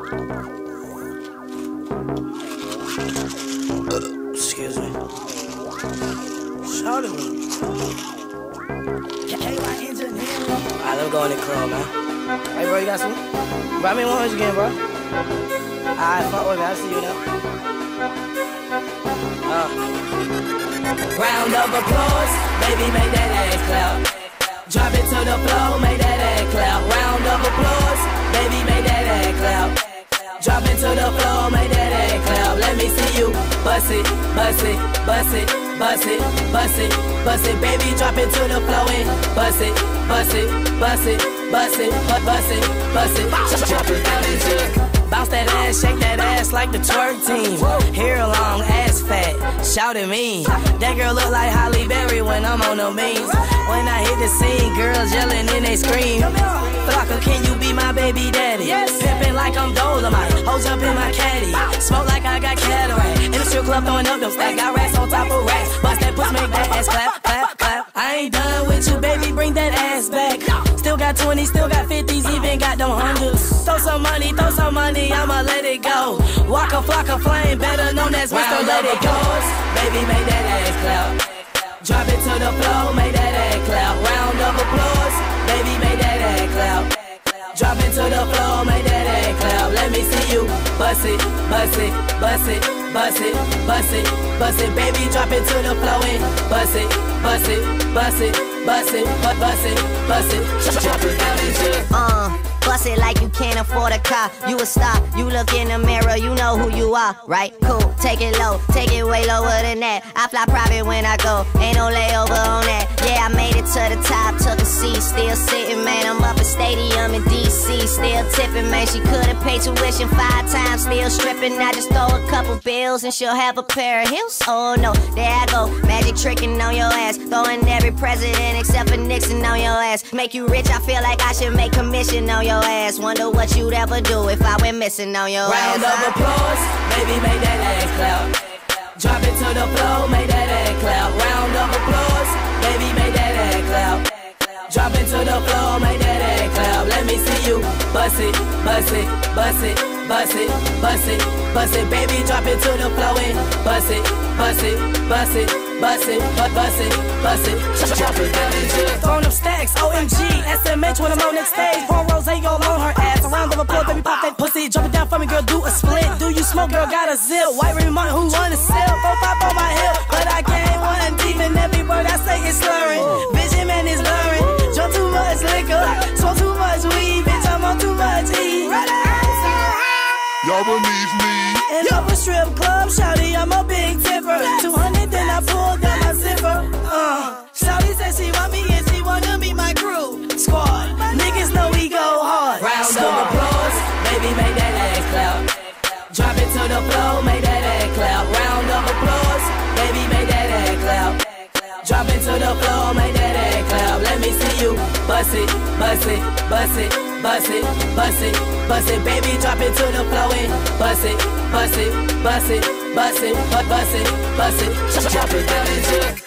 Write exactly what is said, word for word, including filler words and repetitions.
Excuse me. Shout at me. Alright, let me go in the club, man. Hey, bro, you got some? Buy me one hundred again, bro. Alright, fuck with me. I'll see you now. Uh. Round of applause, baby, make that ass clap. Drop it to the floor, make that ass clap. Round of applause, baby, make that ass clap. Drop it to the floor, make that ass clap. Let me see you bust it, bust it, bust it, bust it, bust it, bust it. Baby, drop it to the floor and bust it, bust it, bust it, bust it, bust it, bust it. Drop it down and just bounce that ass, shake that ass like the twerk team. Hair long, ass fat, shout at me. That girl look like Holly Berry when I'm on the beans. When I hit the scene, girls yelling and they scream. Flocka, can you be my baby daddy? Yes. Pimpin' like I'm Dolomite, hoes up in my caddy. Smoke like I got cataract. In the strip club throwing up them stacks. Got racks on top of racks. Bust that puss, make that ass clap, clap, clap. I ain't done with you, baby, bring that ass back. Still got twenties, still got fifties, even got them hundreds. Throw some money, throw some money, I'ma let it go. Waka, Flocka, flame, better known as Mister Let It Go. Baby, make that ass clap. Drop it to the floor, make that ass clap. Round of applause, baby, make that ass clap. Drop it to the floor, make that ass clap. Let me see you bust it, bust it, bust it, bust it, bust it, bust it. Baby, drop it to the floor and bust it, bust it, bust it, bust it, bust it, bust it. Drop it down and just uh. Bust it like you can't afford a car. You a star, you look in the mirror, you know who you are, right? Cool, take it low, take it way lower than that. I fly private when I go, ain't no layover on that. Yeah, I made it to the top, took a seat, still sitting, man. I'm up in stadium in D C, still tipping, man. She could've paid tuition five times, still stripping. I just throw a couple bills and she'll have a pair of heels. Oh no, there I go, magic tricking on your ass. Throwing every president except for Nixon on your ass. Make you rich, I feel like I should make commission on your ass. Wonder what you'd ever do if I went missing on your Round ass. Round of applause, baby, make that ass clap. Drop it to the floor, make that ass clap. Round of applause, baby, make that ass clap. Drop it to the floor, make that ass clap. Let me see you bust it, bust it, bust it, bust it, bust it, bust it. Baby, drop it to the floor and bust it, bust it, bust it, bust it, bust it, bust it. Drop it down and just throwing them stacks, O M G, S M H when I'm on next stage. Four rose ain't gon' on her ass. A round of applause, baby, pop that pussy. Drop it down for me, girl, do a split. Do you smoke, girl, got a zip. White rim money, who wanna sell? Four, five on my hip, but I can't one deep in every word I say is slurring. Vision, man, is blurring. Drunk too much liquor, smoke too much weed, bitch, I'm on too much E. Y'all beneath me. And up a strip club, shawty, I'm a big tipper. two hundred, then I pulled down my zipper. Uh, shawty said she want me and she wanna be my crew. Squad, niggas know we go hard. Round Squad. of applause, baby, make that ass clap. Drop it to the floor, make that ass clap. Round of applause, baby, make that ass clap. Drop it to the floor, make that ass clap. Let me see you bust it, bust it, bust it, bust it, bust it, bust it. Baby, drop it to the floor and bust it, bust it, bust it, bust it, bust it, bust it. Drop it down and just